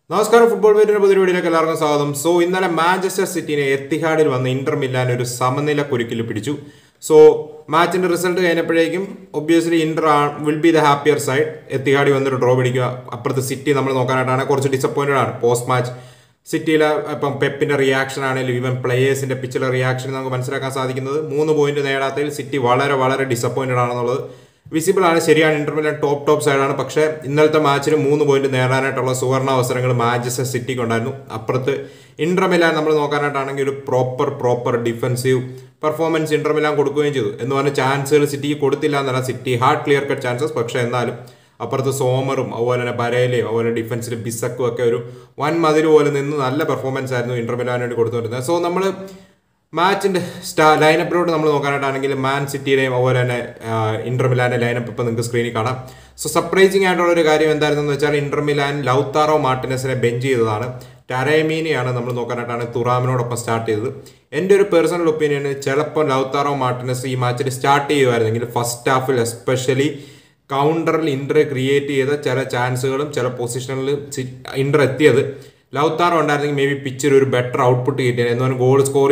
നമസ്കാരം ഫുട്ബോൾ പേരിന്റെ പുതിയ വീഡിയോയിലേക്ക് എല്ലാവർക്കും സ്വാഗതം. ഇന്നലെ മാഞ്ചസ്റ്റർ സിറ്റിനെ എത്തിഹാഡിൽ വന്ന് ഇന്റർ മിലാൻ ഒരു സമനില കുരുക്കിൽ പിടിച്ചു. മാച്ചിന്റെ റിസൾട്ട് കഴിഞ്ഞപ്പോഴേക്കും obviously Inter will be the happier side. എത്തിഹാഡിൽ വന്നൊരു ഡ്രോ പിടിക്കുക. അപ്പുറത്ത് സിറ്റി നമ്മൾ നോക്കാനായിട്ടാണ് കുറച്ച് ഡിസപ്പോയിന്റഡ് ആണ്. പോസ്റ്റ് മാച്ച് സിറ്റിയിലെ ഇപ്പം പെപ്പിന്റെ റിയാക്ഷൻ ആണെങ്കിലും ഈവൻ പ്ലേയേഴ്സിന്റെ പിച്ചിലെ റിയാക്ഷൻ നമുക്ക് മനസ്സിലാക്കാൻ സാധിക്കുന്നത് 3 പോയിന്റ് നേടാത്തതിൽ സിറ്റി വളരെ വളരെ ഡിസപ്പോയിന്റഡ് ആണെന്നുള്ളത് വിസിബിൾ ആണ്. ശരിയാണ്, ഇന്റർ മിലാൻ ടോപ്പ് സൈഡാണ്. പക്ഷേ ഇന്നലത്തെ മാച്ചിന് 3 പോയിന്റ് നേടാനായിട്ടുള്ള സുവർണ അവസരങ്ങൾ മാഞ്ചസ്റ്റർ സിറ്റിക്ക് ഉണ്ടായിരുന്നു. അപ്പുറത്ത് ഇന്റർ മിലാൻ നമ്മൾ നോക്കാനായിട്ടാണെങ്കിൽ ഒരു proper defensive performance Inter Milan കൊടുക്കുകയും ചെയ്തു. എന്ന് പറഞ്ഞാൽ ചാൻസുകൾ സിറ്റിക്ക് കൊടുത്തില്ല എന്നല്ല, City hard clear cut chances. പക്ഷേ എന്നാലും അപ്പുറത്ത് സോമറും അതുപോലെ തന്നെ ബരേലയും അതുപോലെ ഡിഫൻസിൽ ബിസക്കും ഒക്കെ ഒരു വൻ മതിൽ പോലെ നിന്ന് നല്ല പെർഫോമൻസ് ആയിരുന്നു ഇന്റർ മിലാൻ വേണ്ടി കൊടുത്തുകൊണ്ടിരുന്നത്. നമ്മൾ മാച്ചിന്റെ ലൈനപ്പിലോട്ട് നമ്മൾ നോക്കാനായിട്ടാണെങ്കിൽ മാൻ സിറ്റിയുടെയും അതുപോലെ തന്നെ ഇന്റർ മിലാന്റെ ലൈനപ്പ് ഇപ്പം നിങ്ങൾക്ക് സ്ക്രീനിൽ കാണാം. സർപ്രൈസിംഗ് ആയിട്ടുള്ള ഒരു കാര്യം എന്തായിരുന്നെന്ന് വെച്ചാൽ ഇന്റർ മിലാൻ ലൗത്താറോ മാർട്ടിനസിനെ ബെഞ്ച് ചെയ്തതാണ്. ടാരേമീനെയാണ് നമ്മൾ നോക്കാനായിട്ടാണ് തുറാമിനോടൊപ്പം സ്റ്റാർട്ട് ചെയ്തത്. എൻ്റെ ഒരു പേഴ്സണൽ ഒപ്പീനിയന് ചിലപ്പോൾ ലൗത്താറോ മാർട്ടിനസ് ഈ മാച്ചിൽ സ്റ്റാർട്ട് ചെയ്യുമായിരുന്നെങ്കിൽ ഫസ്റ്റ് ഹാഫിൽ എസ്പെഷ്യലി കൗണ്ടറിൽ ഇന്റർ ക്രിയേറ്റ് ചെയ്ത ചില ചാൻസുകളും ചില പൊസിഷനിൽ ഇന്റർ എത്തിയത് ലൗത്താറോ ഉണ്ടായിരുന്നെങ്കിൽ മേ ബി പിച്ചിൽ ഒരു ബെറ്റർ ഔട്ട്പുട്ട് കിട്ടിയത്. എന്നാലും ഗോൾ സ്കോർ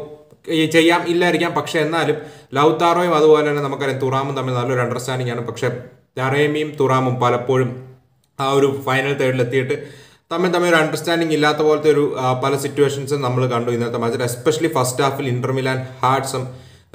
ചെയ്യാം ഇല്ലായിരിക്കാം. പക്ഷെ എന്നാലും ലൗത്താറോയും അതുപോലെ തന്നെ നമുക്കറിയാം തുറാമും തമ്മിൽ നല്ലൊരു അണ്ടർസ്റ്റാൻഡിംഗ് ആണ്. പക്ഷെ ടാരേമിയും തുറാമും പലപ്പോഴും ആ ഒരു ഫൈനൽ തേർഡിൽ എത്തിയിട്ട് തമ്മിൽ ഒരു അണ്ടർസ്റ്റാൻഡിംഗ് ഇല്ലാത്ത പോലത്തെ ഒരു പല സിറ്റുവേഷൻസും നമ്മൾ കണ്ടു ഇന്നത്തെ മാച്ചിൽ. എസ്പെഷ്യലി ഫസ്റ്റ് ഹാഫിൽ Inter Milan had some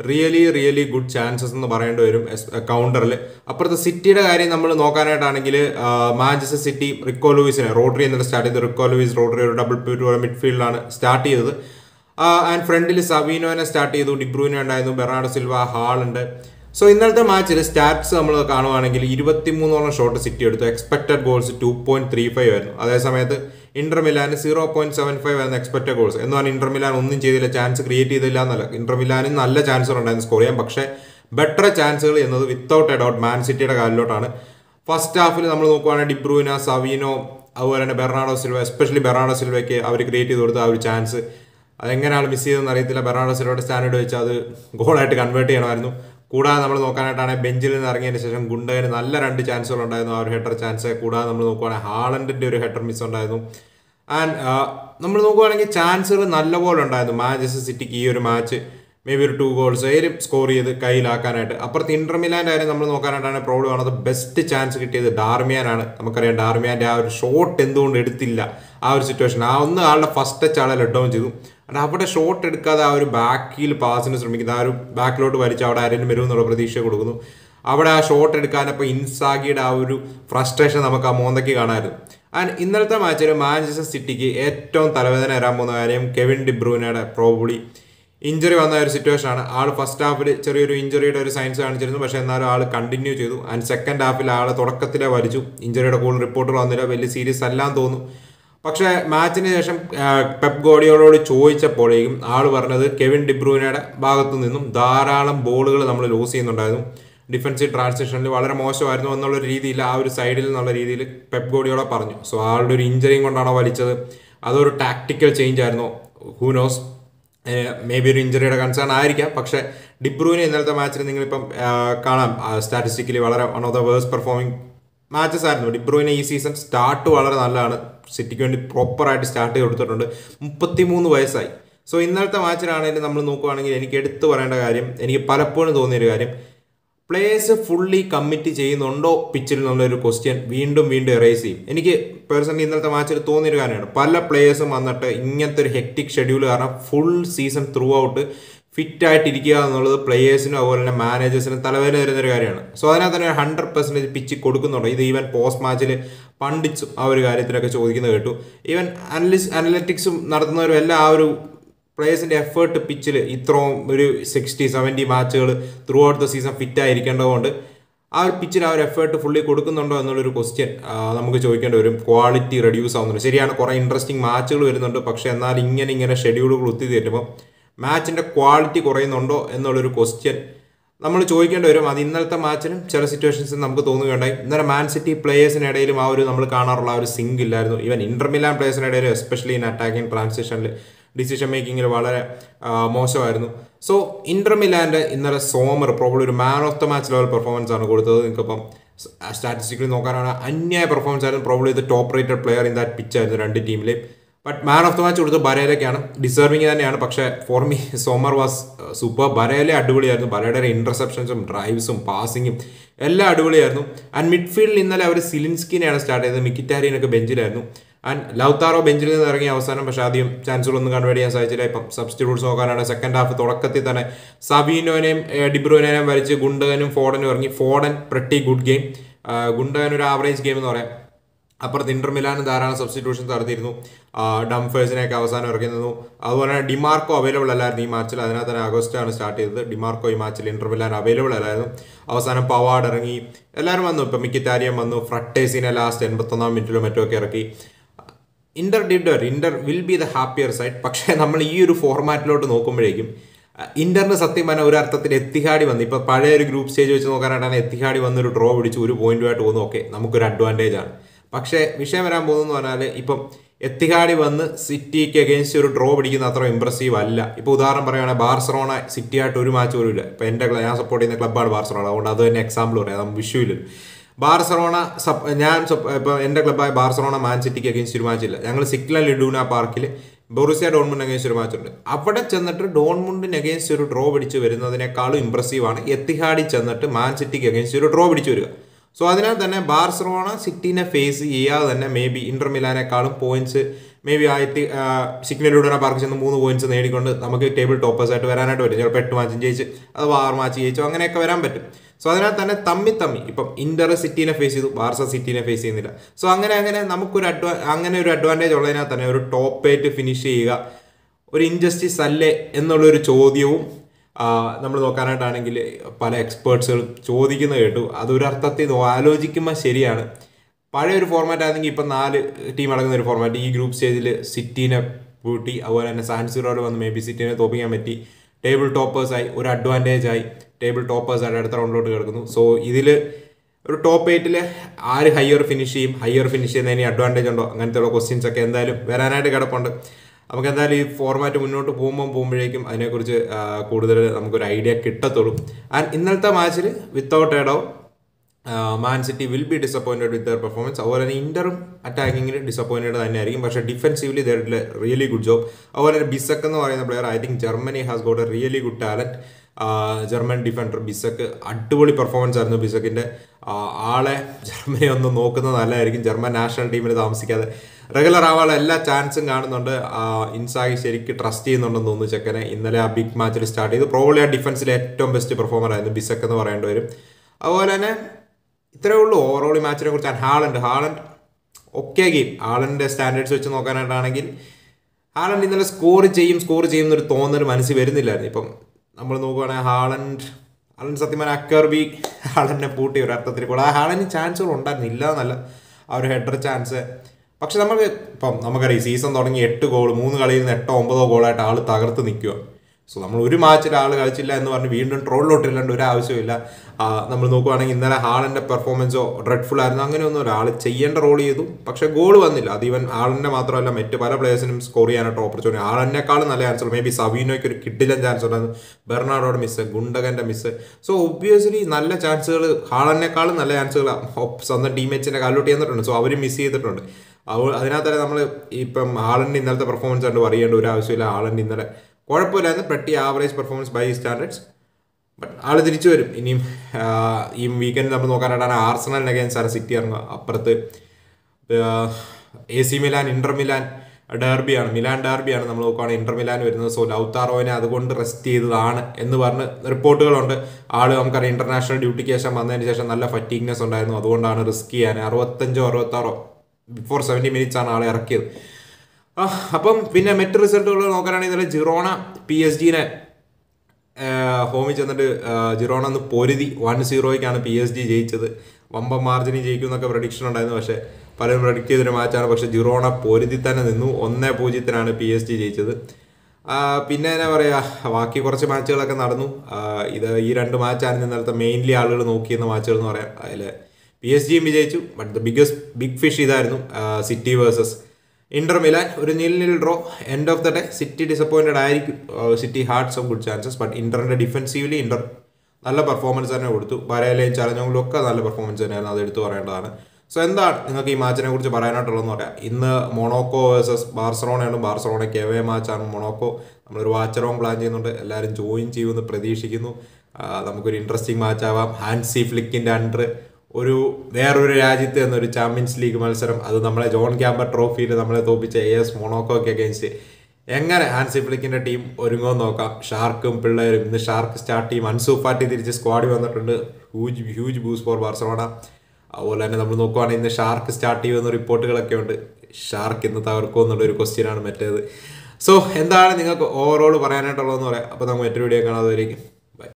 really good chances എന്ന് പറയേണ്ടി വരും കൗണ്ടറിൽ. അപ്പുറത്തെ സിറ്റിയുടെ കാര്യം നമ്മൾ നോക്കാനായിട്ടാണെങ്കിൽ മാഞ്ചസ്റ്റർ സിറ്റി റിക്കോ ലൂയിസിനെ റോഡ്രി എന്നിട്ട് സ്റ്റാർട്ട് ചെയ്ത് റോഡ്രി ഒരു ഡബിൾ മിഡ്ഫീൽഡിലാണ് സ്റ്റാർട്ട് ചെയ്തത്. ആൻഡ് ഫ്രണ്ടിൽ സവീനോനെ സ്റ്റാർട്ട് ചെയ്തു, ഡിബ്രൂയിനെ ഉണ്ടായിരുന്നു, ബെർണാർഡോ സിൽവ, ഹാളുണ്ട്. ഇന്നലത്തെ മാച്ചിൽ സ്റ്റാറ്റ്സ് നമ്മൾ കാണുവാണെങ്കിൽ 23 ഷോട്ട് സിറ്റി എടുത്തു. എക്സ്പെക്ടഡ് ഗോൾസ് 2.35 ആയിരുന്നു. അതേസമയത്ത് ഇന്റർ മിലാന് 0.75 ആയിരുന്നു എക്സ്പെക്ടഡ് ഗോൾസ്. എന്ന് പറഞ്ഞാൽ ഇന്റർ മിലാൻ ഒന്നും ചെയ്തില്ല, ചാൻസ് ക്രിയേറ്റ് ചെയ്തില്ല എന്നല്ല. ഇന്റർ മിലാനും നല്ല ചാൻസുകൾ ഉണ്ടായിരുന്നു സ്കോർ ചെയ്യാൻ. പക്ഷേ ബെറ്റർ ചാൻസുകൾ എന്നത് വിത്തൗട്ട് എ ഡൗട്ട് മാൻ സിറ്റിയുടെ കാലിലോട്ടാണ്. ഫസ്റ്റ് ഹാഫിൽ നമ്മൾ നോക്കുവാണെങ്കിൽ ഡിബ്രൂയിന, സവീനോ അതുപോലെ തന്നെ ബെർണാർഡോ സിൽവ, എസ്പെഷ്യലി ബെർണാർഡോ സിൽവയ്ക്ക് അവർ ക്രിയേറ്റ് ചെയ്ത് കൊടുത്ത ആ ഒരു ചാൻസ് അതെങ്ങനെയാണ് മിസ് ചെയ്തതെന്ന് അറിയത്തില്ല. ബെർണാർഡോ സിൽവയുടെ സ്റ്റാൻഡേർഡ് വെച്ച് അത് ഗോളായിട്ട് കൺവേർട്ട് ചെയ്യണമായിരുന്നു. കൂടാതെ നമ്മൾ നോക്കാനായിട്ടാണെങ്കിൽ ബെഞ്ചിൽ നിന്ന് ഇറങ്ങിയതിന് ശേഷം ഗുണ്ടകന് നല്ല 2 ചാൻസുകൾ ഉണ്ടായിരുന്നു, ആ ഒരു ഹെഡർ ചാൻസ്. കൂടാതെ നമ്മൾ നോക്കുവാണെങ്കിൽ ഹാളൻഡിന്റെ ഒരു ഹെഡർ മിസ് ഉണ്ടായിരുന്നു. ആൻഡ് നമ്മൾ നോക്കുവാണെങ്കിൽ ചാൻസുകൾ നല്ലപോലെ ഉണ്ടായിരുന്നു മാഞ്ചസ്റ്റർ സിറ്റിക്ക് ഈ ഒരു മാച്ച് മേ ബി ഒരു 2 ഗോൾസ് സ്കോർ ചെയ്ത് കയ്യിലാക്കാനായിട്ട്. അപ്പുറത്ത് ഇന്റർ മിലാൻ്റെ കാര്യം നമ്മൾ നോക്കാനായിട്ടാണ് പ്രോബ്ലം ആണത്. ബെസ്റ്റ് ചാൻസ് കിട്ടിയത് ഡാർമിയാനാണ്. നമുക്കറിയാം ഡാർമിയാൻ്റെ ആ ഒരു ഷോട്ട് എന്തുകൊണ്ട് എടുത്തില്ല ആ ഒരു സിറ്റുവേഷൻ. ആ ആളുടെ ഫസ്റ്റ് ടച്ച് ആളെ ലെഡ് ഡൗൺ ചെയ്തു. അവിടെ ഷോട്ട് എടുക്കാതെ ആ ഒരു ബാക്കിൽ പാസിന് ശ്രമിക്കുന്നത്, ആ ഒരു ബാക്കിലോട്ട് വലിച്ച് അവിടെ ആരെങ്കിലും വരും എന്നുള്ള പ്രതീക്ഷ കൊടുക്കുന്നു. അവിടെ ആ ഷോട്ട് എടുക്കാനപ്പോൾ ഇൻസാഗിയുടെ ആ ഒരു ഫ്രസ്ട്രേഷൻ നമുക്ക് ആ മോന്തയ്ക്ക് കാണാമായിരുന്നു. ആൻഡ് ഇന്നലത്തെ മാച്ചിൽ മാഞ്ചസ്റ്റർ സിറ്റിക്ക് ഏറ്റവും തലവേദന വരാൻ പോകുന്ന കാര്യം കെവിൻ ഡിബ്രൂയിനയുടെ പ്രോബബ്ലി ഇഞ്ചറി വന്ന ഒരു സിറ്റുവേഷൻ ആണ്. ആൾ ഫസ്റ്റ് ഹാഫിൽ ചെറിയൊരു ഇഞ്ചറിയുടെ ഒരു സയൻസ് കാണിച്ചിരുന്നു. പക്ഷേ എന്നാലും ആൾ കണ്ടിന്യൂ ചെയ്തു. ആൻഡ് സെക്കൻഡ് ഹാഫിൽ ആൾ തുടക്കത്തിലെ വലിച്ചു. ഇഞ്ചറിയുടെ കൂടുതൽ റിപ്പോർട്ടുകൾ വന്നില്ല, വലിയ സീരിയസ് അല്ലാന്ന് തോന്നുന്നു. പക്ഷേ മാച്ചിന് ശേഷം പെപ്പ് ഗോർഡിയോളോട് ചോദിച്ചപ്പോഴേക്കും ആൾ പറഞ്ഞത് കെവിൻ ഡിബ്രൂയിനയുടെ ഭാഗത്തു നിന്നും ധാരാളം ബോളുകൾ നമ്മൾ ലോസ് ചെയ്യുന്നുണ്ടായിരുന്നു. ഡിഫൻസീവ് ട്രാൻസിഷനിൽ വളരെ മോശമായിരുന്നു എന്നുള്ള രീതിയിൽ ആ ഒരു സൈഡിൽ നിന്നുള്ള രീതിയിൽ പെപ്പ് ഗോർഡിയോള പറഞ്ഞു. ആളുടെ ഒരു ഇഞ്ചറിയും കൊണ്ടാണോ വലിച്ചത്, അതൊരു ടാക്ടിക്കൽ ചേഞ്ച് ആയിരുന്നോ, ഹൂ നോസ്. മേ ബി ഒരു ഇഞ്ചറിയുടെ കൺസേൺ ആയിരിക്കാം. പക്ഷേ ഡിബ്രൂയിനെ ഇന്നലത്തെ മാച്ചിൽ നിങ്ങളിപ്പം കാണാം, സ്റ്റാറ്റിസ്റ്റിക്കലി വളരെ one of the worst performing matches ആയിരുന്നു. ഡിബ്രൂയിനെ ഈ സീസൺ സ്റ്റാർട്ട് വളരെ നല്ലതാണ്. സിറ്റിക്ക് വേണ്ടി പ്രോപ്പറായിട്ട് സ്റ്റാർട്ട് ചെയ്ത് കൊടുത്തിട്ടുണ്ട്. 33 വയസ്സായി. ഇന്നലത്തെ മാച്ചിലാണെങ്കിലും നമ്മൾ നോക്കുകയാണെങ്കിൽ എനിക്ക് എടുത്തു പറയേണ്ട കാര്യം, എനിക്ക് പലപ്പോഴും തോന്നിയൊരു കാര്യം, പ്ലേയേഴ്സ് ഫുള്ളി കമ്മിറ്റ് ചെയ്യുന്നുണ്ടോ പിച്ചിൽ എന്നുള്ളൊരു ക്വസ്റ്റ്യൻ വീണ്ടും എറേസ് ചെയ്യും. എനിക്ക് പേഴ്സണലി ഇന്നലത്തെ മാച്ചിൽ തോന്നിയൊരു കാര്യമാണ്, പല പ്ലേയേഴ്സും വന്നിട്ട് ഇങ്ങനത്തെ ഒരു ഹെക്ടിക് ഷെഡ്യൂൾ കാരണം ഫുൾ സീസൺ ത്രൂ ഔട്ട് ഫിറ്റായിട്ടിരിക്കുക എന്നുള്ളത് പ്ലേയേഴ്സിനും അതുപോലെ തന്നെ മാനേജേഴ്സിനും തലവേദന വരുന്നൊരു കാര്യമാണ്. അതിനകത്ത് തന്നെ 100% പിച്ച് കൊടുക്കുന്നുണ്ടോ? ഇത് ഈവൻ പോസ്റ്റ് മാച്ചിൽ പണ്ഡിറ്റ്സും ആ ഒരു കാര്യത്തിലൊക്കെ ചോദിക്കുന്നത് കേട്ടു. ഈവൻ അനലിറ്റിക്സും നടത്തുന്നവരും എല്ലാം ആ ഒരു പ്ലേയേഴ്സിൻ്റെ എഫേർട്ട് പിച്ചിൽ ഇത്രയും ഒരു 60-70 മാച്ചുകൾ ത്രൂ ഔട്ട് ദ സീസൺ ഫിറ്റായിരിക്കേണ്ടതുകൊണ്ട് ആ ഒരു പിച്ചിൽ ആ ഒരു എഫേർട്ട് ഫുള്ളി കൊടുക്കുന്നുണ്ടോ എന്നുള്ളൊരു ക്വസ്റ്റ്യൻ നമുക്ക് ചോദിക്കേണ്ടി വരും. ക്വാളിറ്റി റെഡ്യൂസ് ആവുന്നുണ്ട്. ശരിയാണ്, കുറേ ഇൻട്രസ്റ്റിംഗ് മാച്ചുകൾ വരുന്നുണ്ട്. പക്ഷേ എന്നാൽ ഇങ്ങനെ ഷെഡ്യൂളുകൾ ഒത്തുതീരുമ്പോൾ മാച്ചിൻ്റെ ക്വാളിറ്റി കുറയുന്നുണ്ടോ എന്നുള്ളൊരു ക്വസ്റ്റ്യൻ നമ്മൾ ചോദിക്കേണ്ടി വരും. അത് ഇന്നലത്തെ മാച്ചിലും ചില സിറ്റുവേഷൻസിൽ നമുക്ക് തോന്നുകയുണ്ടായി. ഇന്നലെ മാൻ സിറ്റി പ്ലേയേഴ്സിനിടയിലും ആ ഒരു നമ്മൾ കാണാറുള്ള ആ ഒരു സിങ്ക് ഇല്ലായിരുന്നു. ഈവൻ ഇന്റർ മിലാൻ പ്ലേയേഴ്സിനിടയിലും എസ്പെഷ്യലി ഇൻ അറ്റാക്കിംഗ് ട്രാൻസിഷനിൽ ഡിസിഷൻ മേക്കിങ്ങിൽ വളരെ മോശമായിരുന്നു. ഇന്റർ മിലാൻ്റെ ഇന്നലെ സോമർ പ്രോബ്ലി ഒരു man of the match level performance ആണ് കൊടുത്തത്. നിങ്ങൾക്കിപ്പം സ്റ്റാറ്റിസ്റ്റിക്കലി നോക്കാനാണ് അന്യായ പെർഫോമൻസ് ആയിരുന്നു. പ്രോബ്ലി ഇത് top rated player in that pitch ആയിരുന്നു രണ്ട് ടീമിലെയും. But man of the match കൊടുത്ത് ബരേലയ്ക്കാണ്. ഡിസേർവിങ് തന്നെയാണ്. പക്ഷേ for me Sommer was super. Barella അടിപൊളിയായിരുന്നു. ബരേലയുടെ ഇന്റർസെപ്ഷൻസും ഡ്രൈവ്സും പാസിങ്ങും എല്ലാം അടിപൊളിയായിരുന്നു. ആൻഡ് മിഡ്ഫീൽഡിൽ ഇന്നലെ അവർ സിലിൻസ്കിനെയാണ് സ്റ്റാർട്ട് ചെയ്തത്. മിക്കിറ്റാരിയനൊക്കെ ബെഞ്ചിലായിരുന്നു. ആൻഡ് ലൗതാറോ ബെഞ്ചിൽ നിന്ന് ഇറങ്ങിയ അവസാനം, പക്ഷേ ആദ്യം ചാൻസുകളൊന്നും കൺവേർട്ട് ചെയ്യാൻ സാധിച്ചില്ല. ഇപ്പം സബ്സ്റ്റിറ്റ്യൂട്ട്സ് നോക്കാനാണ് സെക്കൻഡ് ഹാഫ് തുടക്കത്തിൽ തന്നെ സബീനോനെയും ഡിബ്രൂനെയും വരച്ച് ഗുണ്ടകനും ഫോഡനും ഇറങ്ങി. Foden pretty good game, Gundogan ഒരു ആവറേജ് ഗെയിം എന്ന് പറയാം. അപ്പുറത്ത് ഇന്റർ മിലാനും ധാരാളം സബ്സ്റ്റിറ്റ്യൂഷൻസ് നടത്തിയിരുന്നു. ഡംഫേഴ്സിനെയൊക്കെ അവസാനം ഇറക്കി നിന്നു. അതുപോലെ തന്നെ ഡിമാർക്കോ അവൈലബിൾ അല്ലായിരുന്നു ഈ മാച്ചിൽ. അതിനകത്ത് തന്നെ ആഗസ്റ്റാണ് സ്റ്റാർട്ട് ചെയ്തത്. ഡിമാർക്കോ ഈ മാച്ചിൽ ഇന്റർ മിലാൻ അവൈലബിൾ അല്ലായിരുന്നു. അവസാനം പവാഡ് ഇറങ്ങി. എല്ലാവരും വന്നു. ഇപ്പം മിക്കിറ്റാരിയം വന്നു. ഫ്രട്ടേസിനെ ലാസ്റ്റ് 81-ാം മിനിറ്റിലും മറ്റുമൊക്കെ ഇറക്കി. Inter will be the happier side. പക്ഷേ നമ്മൾ ഈ ഒരു ഫോർമാറ്റിലോട്ട് നോക്കുമ്പോഴേക്കും ഇന്ററിന് സത്യം പറഞ്ഞാൽ ഒരു അർത്ഥത്തിൽ എത്തിഹാടി വന്നു. ഇപ്പോൾ പഴയ ഒരു ഗ്രൂപ്പ് സ്റ്റേജ് വെച്ച് നോക്കാനായിട്ടാണ് എത്തിഹാടി വന്നൊരു ഡ്രോ പിടിച്ച് ഒരു പോയിന്റുമായിട്ട് പോകുന്നു. ഓക്കെ, നമുക്കൊരു അഡ്വാൻറ്റേജ് ആണ്. പക്ഷേ വിഷയം വരാൻ പോകുന്നതെന്ന് പറഞ്ഞാൽ ഇപ്പം എത്തിഹാടി വന്ന് സിറ്റിക്ക് അഗേൻസ്റ്റ് ഒരു ഡ്രോ പിടിക്കുന്ന അത്ര ഇമ്പ്രസീവ് അല്ല. ഇപ്പോൾ ഉദാഹരണം പറയുകയാണെങ്കിൽ ബാർസലോണ സിറ്റിയായിട്ട് ഒരു മാച്ച് പോലും ഇല്ല. ഇപ്പോൾ ഞാൻ സപ്പോർട്ട് ചെയ്യുന്ന ക്ലബ്ബാണ് ബാർസലോണ. അതുകൊണ്ട് അത് തന്നെ എക്സാമ്പിൾ പറയാം. നമുക്ക് വിഷുവില്ല. ബാർസലോണ ഇപ്പോൾ എൻ്റെ ക്ലബ്ബായ ബാർസലോണ മാൻ സിറ്റിക്ക് അഗേൻസ്റ്റ് ഒരു മാച്ചില്ല. ഞങ്ങൾ സിഗ്നൽ ഇഡൂന പാർക്കിൽ ബൊറൂസിയ ഡോൺമുണ്ട് അഗേൻസ്റ്റ് ഒരു മാച്ചുണ്ട്. അവിടെ ചെന്നിട്ട് ഡോൺമുണ്ടിന് അഗേൻസ്റ്റ് ഒരു ഡ്രോ പിടിച്ച് വരുന്നതിനേക്കാളും ഇമ്പ്രസീവാണ് എത്തിഹാടി ചെന്നിട്ട് മാൻ സിറ്റിക്ക് അഗേൻസ്റ്റ് ഒരു ഡ്രോ പിടിച്ച് വരിക. സോ അതിനാൽ തന്നെ ബാർസലോണ സിറ്റിനെ ഫേസ് ചെയ്യാതെ തന്നെ മേ ബി ഇന്റർ മിലാനേക്കാളും points maybe Signal Iduna Park ചെന്ന് 3 പോയിന്റ്സ് നേടിക്കൊണ്ട് നമുക്ക് ടേബിൾ ടോപ്പേഴ്സായിട്ട് വരാനായിട്ട് പറ്റും. ചിലപ്പോൾ 8 മാച്ചും ജയിച്ച് അഥവാ 6 മാച്ച് ജയിച്ചോ അങ്ങനെയൊക്കെ വരാൻ പറ്റും. സോ അതിനാൽ തന്നെ തമ്മി ഇപ്പം ഇന്റർ സിറ്റിനെ ഫേസ് ചെയ്തു, ബാർസ സിറ്റിനെ ഫേസ് ചെയ്യുന്നില്ല. സോ അങ്ങനെ നമുക്കൊരു ഒരു അഡ്വാൻറ്റേജ് ഉള്ളതിനാൽ തന്നെ ഒരു ടോപ്പ് 8 ഫിനിഷ് ചെയ്യുക ഒരു ഇൻജസ്റ്റിസ് അല്ലേ എന്നുള്ളൊരു ചോദ്യവും നമ്മൾ നോക്കാനായിട്ടാണെങ്കിൽ പല എക്സ്പേർട്സുകളും ചോദിക്കുന്നത് കേട്ടു. അതൊരർത്ഥത്തിൽ ആലോചിക്കുമ്പോൾ ശരിയാണ്. പഴയ ഒരു ഫോർമാറ്റ് ആണെങ്കിൽ ഇപ്പം 4 ടീം അടങ്ങുന്ന ഒരു ഫോർമാറ്റ്. ഈ ഗ്രൂപ്പ് സ്റ്റേജിൽ സിറ്റീനെ പൂട്ടി, അതുപോലെ തന്നെ സാൻസിറോയിൽ വന്ന് മേ ബി സിറ്റീനെ തോപ്പിക്കാൻ പറ്റി. ടേബിൾ ടോപ്പേഴ്സായി, ഒരു അഡ്വാൻറ്റേജ് ആയി. ടേബിൾ ടോപ്പേഴ്സായിട്ട് അടുത്ത റൗണ്ടിലോട്ട് കിടക്കുന്നു. സോ ഇതിൽ ഒരു ടോപ്പ് 8 ആര് ഹയർ ഫിനിഷ് ചെയ്യുന്നതിന് അഡ്വാൻറ്റേജ് ഉണ്ടോ, അങ്ങനത്തെയുള്ള ക്വസ്റ്റ്യൻസ് ഒക്കെ എന്തായാലും വരാനായിട്ട് കിടപ്പുണ്ട്. നമുക്ക് എന്തായാലും ഈ ഫോർമാറ്റ് മുന്നോട്ട് പോകുമ്പോഴേക്കും അതിനെക്കുറിച്ച് കൂടുതൽ നമുക്കൊരു ഐഡിയ കിട്ടത്തുള്ളൂ. ആൻഡ് ഇന്നലത്തെ മാച്ചിൽ without a doubt Man City will be disappointed with their performance. അതുപോലെ തന്നെ ഇന്ററും അറ്റാക്കിങ്ങിൽ ഡിസപ്പോയിൻറ്റഡ് തന്നെയായിരിക്കും. പക്ഷേ defensively they did a really good job. അതുപോലെ തന്നെ ബിസക്ക് എന്ന് പറയുന്ന player, I think Germany has got a really good talent. German defender Bisseck അടിപൊളി പെർഫോമൻസ് ആയിരുന്നു ബിസക്കിൻ്റെ. ആളെ ജർമ്മനി ഒന്ന് നോക്കുന്നത് നല്ലതായിരിക്കും. ജർമ്മൻ നാഷണൽ ടീമിൽ താമസിക്കാതെ റെഗുലർ ആവാനുള്ള എല്ലാ ചാൻസും കാണുന്നുണ്ട്. ഇൻസാഗി ശരിക്കും ട്രസ്റ്റ് ചെയ്യുന്നുണ്ടെന്ന് തോന്നുന്നു ചെക്കനെ. ഇന്നലെ ആ ബിഗ് മാച്ചിൽ സ്റ്റാർട്ട് ചെയ്തു. പ്രോബ്ലി ആ ഡിഫൻസിലെ ഏറ്റവും ബെസ്റ്റ് പെർഫോമർ ആയിരുന്നു ബിസക്ക് എന്ന് പറയേണ്ടി വരും. അതുപോലെ തന്നെ ഇത്രയേ ഉള്ളൂ ഓവറോൾ ഈ മാച്ചിനെ കുറിച്ച്. ഹാളണ്ട് ഒക്കെ ഗെയിം. ഹാളൻ്റെ സ്റ്റാൻഡേർഡ്സ് വെച്ച് നോക്കാനായിട്ടാണെങ്കിൽ ഹാളണ്ട് ഇന്നലെ സ്കോർ ചെയ്യും എന്നൊരു തോന്നൽ മനസ്സിൽ വരുന്നില്ലായിരുന്നു. ഇപ്പം നമ്മൾ നോക്കുകയാണെങ്കിൽ ഹാളണ്ട് സത്യം പറഞ്ഞാൽ അക്കർബി ഹാളണ്ടിനെ പൂട്ടി ഒരു അർത്ഥത്തിൽ കൂടെ. ആ ഹാളണ്ടിന് ചാൻസുകൾ ഉണ്ടായിരുന്നു, ഇല്ല എന്നല്ല. ആ ഒരു ഹെഡർ ചാൻസ്. പക്ഷെ നമുക്കറിയാം സീസൺ തുടങ്ങി 8 ഗോൾ, 3 കളിയിൽ നിന്ന് 8-9 ഗോളായിട്ട് ആൾ തകർത്ത് നിൽക്കുക. സോ നമ്മൾ ഒരു മാച്ചിൽ ആൾ കളിച്ചില്ല എന്ന് പറഞ്ഞ് വീണ്ടും ട്രോളിലോട്ട് ഇല്ലാണ്ട് ഒരു ആവശ്യമില്ല. നമ്മൾ നോക്കുവാണെങ്കിൽ ഇന്നലെ ഹാളൻ്റെ പെർഫോമൻസോ ഡ്രെഡ്ഫുൾ ആയിരുന്നു. അങ്ങനെയൊന്നും ഒരാൾ ചെയ്യേണ്ട റോൾ ചെയ്തു, പക്ഷെ ഗോൾ വന്നില്ല. അത് ഈവൻ ഹാളൻ്റെ മാത്രമല്ല മറ്റ് പല പ്ലേയേഴ്സിനും സ്കോർ ചെയ്യാനായിട്ട് ഓപ്പർച്യൂണിറ്റി. ഹാളനേക്കാളും നല്ല ചാൻസ്. മേ ബി സവീനോയ്ക്ക് ഒരു കിഡിലൻ ചാൻസ് ഉണ്ടായിരുന്നു. ബെർണാഡോയുടെ മിസ്, ഗുണ്ടകൻ്റെ മിസ്. സോ ഒബ്വിയസ്ലി നല്ല ചാൻസുകൾ, ഹാളനേക്കാളും നല്ല ചാൻസുകൾ സ്വന്തം ടീമേറ്റ്സിൻ്റെ കാലോട്ട് ചെന്നിട്ടുണ്ട്. സോ അവർ മിസ് ചെയ്തിട്ടുണ്ട്. അതിനകത്ത് തന്നെ നമ്മൾ ഇപ്പം ഹാളൻ്റെ ഇന്നലത്തെ പെർഫോമൻസ് കണ്ട് പറയേണ്ട ഒരു ആവശ്യമില്ല. ഹാളൻ്റെ ഇന്നലെ കുഴപ്പമില്ലായിരുന്നു. Pretty average performance by standards. But ആൾ തിരിച്ചു വരും. ഇനിയും ഈ വീക്കെൻഡ് നമ്മൾ നോക്കാനായിട്ടാണ് ആർസണലിന് അഗൈൻസ്റ്റ് ആണ് സിറ്റി ഇറങ്ങുക. അപ്പുറത്ത് AC മിലാൻ ഇന്റർ മിലാൻ ഡെർബിയാണ് നമ്മൾ നോക്കുകയാണെങ്കിൽ ഇന്റർ മിലാൻ വരുന്നത്. സോ ലൗതാറോവിനെ അതുകൊണ്ട് റെസ്റ്റ് ചെയ്തതാണ് എന്ന് പറഞ്ഞ് റിപ്പോർട്ടുകളുണ്ട്. നമുക്കറിയാം ഇന്റർനാഷണൽ ഡ്യൂട്ടിക്ക് ശേഷം വന്നതിന് ശേഷം നല്ല ഫറ്റീഗ്നെസ് ഉണ്ടായിരുന്നു. അതുകൊണ്ടാണ് റിസ്ക് ചെയ്യാൻ 65-66 ബിഫോർ 70 മിനിറ്റ്സ് ആണ് ആളെ ഇറക്കിയത്. അപ്പം പിന്നെ മറ്റ് റിസൾട്ടുകൾ നോക്കാനാണെങ്കിൽ ഇന്നലെ ജിറോണ PSG-നെ ഹോമിൽ ചെന്നിട്ട് ജിറോണ ഒന്ന് പൊരുതി 1-0ക്കാണ് PSG ജയിച്ചത്. വമ്പം മാർജിനിൽ ജയിക്കും എന്നൊക്കെ പ്രഡിക്ഷൻ ഉണ്ടായിരുന്നു. പക്ഷേ പലരും പ്രഡിക്റ്റ് ചെയ്തൊരു മാച്ചാണ്. പക്ഷേ ജിറോണ പൊരുതി തന്നെ നിന്നു. 1-0 PSG ജയിച്ചത്. പിന്നെ എന്നാ പറയുക, ബാക്കി കുറച്ച് മാച്ചുകളൊക്കെ നടന്നു. ഈ 2 മാച്ചാണ് ഇന്നലത്തെ മെയിൻലി ആളുകൾ നോക്കിയിരുന്ന മാച്ചുകൾ എന്ന് പറയാം. അതിൽ PSG-യും വിജയിച്ചു. ബട്ട് ദ ബിഗ് ഫിഷ് ഇതായിരുന്നു, സിറ്റി വേഴ്സസ് ഇന്റർ മിലാൻ. ഒരു 0-0 draw. End of the day City disappointed ആയിരിക്കും. City had some good chances. But ഇന്ററിൻ്റെ ഡിഫെൻസീവ്ലി ഇന്റർ നല്ല പെർഫോമൻസ് തന്നെ കൊടുത്തു. വരയിലെയും ചലനങ്ങളിലും ഒക്കെ നല്ല പെർഫോമൻസ് തന്നെയായിരുന്നു, അത് എടുത്തു പറയേണ്ടതാണ്. സോ എന്താണ് നിങ്ങൾക്ക് ഈ മാച്ചിനെ കുറിച്ച് പറയാനായിട്ടുള്ളതെന്ന് പറയാം. ഇന്ന് മൊണോക്കോ വേഴ്സസ് ബാർസലോണയാണ്. ബാർസലോണയ്ക്ക് എവേ മാച്ചാണ് മൊണോക്കോ. നമ്മളൊരു വാച്ചറോൺ പ്ലാൻ ചെയ്യുന്നുണ്ട്, എല്ലാവരും ജോയിൻ ചെയ്യുമെന്ന് പ്രതീക്ഷിക്കുന്നു. നമുക്കൊരു ഇൻട്രസ്റ്റിംഗ് മാച്ച് ആവാം. ഹാൻസി ഫ്ലിക്കിൻ്റെ അണ്ടർ വേറൊരു രാജ്യത്ത് എന്നൊരു ചാമ്പ്യൻസ് ലീഗ് മത്സരം, അത് നമ്മളെ ജോൺ ക്യാമ്പർ ട്രോഫിയിൽ നമ്മളെ തോപ്പിച്ച AS മൊണോക്കോയ്ക്ക് അഗേൻസ്റ്റ് എങ്ങനെ ഹാൻസി ഫ്ലിക്കിൻ്റെ ടീം ഒരുങ്ങുമെന്ന് നോക്കാം. ഷാർക്കും പിള്ളേരും ഇന്ന് ഷാർക്ക് സ്റ്റാർട്ട് ചെയ്യും. അൻസു ഫാറ്റി തിരിച്ച് സ്ക്വാഡിൽ വന്നിട്ടുണ്ട്. Huge boost for Barcelona. അതുപോലെ തന്നെ നമ്മൾ നോക്കുവാണെങ്കിൽ ഇന്ന് ഷാർക്ക് സ്റ്റാർട്ട് ചെയ്യുമെന്ന റിപ്പോർട്ടുകളൊക്കെ ഉണ്ട്. ഷാർക്ക് ഇന്ന് തകർക്കുമോ എന്നുള്ളൊരു ക്വസ്റ്റ്യനാണ് മറ്റേത്. സോ എന്താണ് നിങ്ങൾക്ക് ഓവറോൾ പറയാനായിട്ടുള്ളതെന്ന് പറയാം. അപ്പോൾ നമുക്ക് മറ്റൊരു വീഡിയോ കാണാതെ.